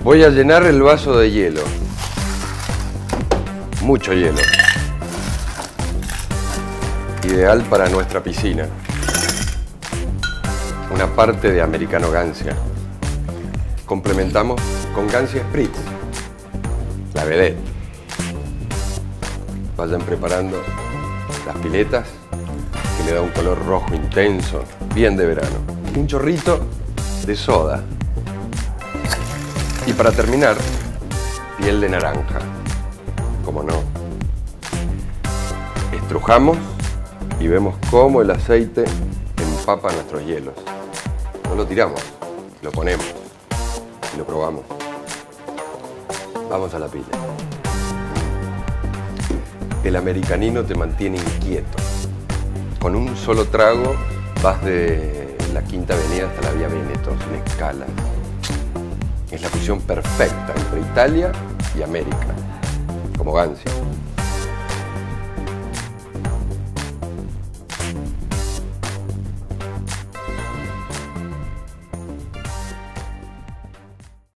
Voy a llenar el vaso de hielo. Mucho hielo. Ideal para nuestra piscina. Una parte de americano Gancia. Complementamos con Gancia Spritz, la vedette. Vayan preparando las piletas, que le da un color rojo intenso, bien de verano. Un chorrito de soda. Y para terminar, piel de naranja. Como no. Estrujamos y vemos cómo el aceite empapa nuestros hielos. No lo tiramos, lo ponemos y lo probamos. Vamos a la pila. El americanino te mantiene inquieto. Con un solo trago vas de la Quinta Avenida hasta la Vía Veneto, sin escala. Es la fusión perfecta entre Italia y América, como Gancia.